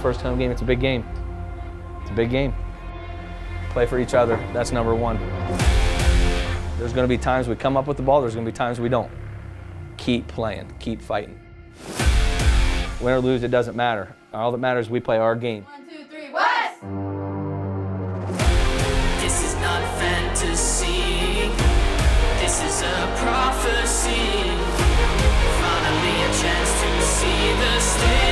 first home game. It's a big game. It's a big game. Play for each other. That's number one. There's going to be times we come up with the ball. There's going to be times we don't. Keep playing. Keep fighting. Win or lose, it doesn't matter. All that matters is we play our game. 1, 2, 3, West! This is not fantasy. This is a prophecy. Finally a chance to see the stage.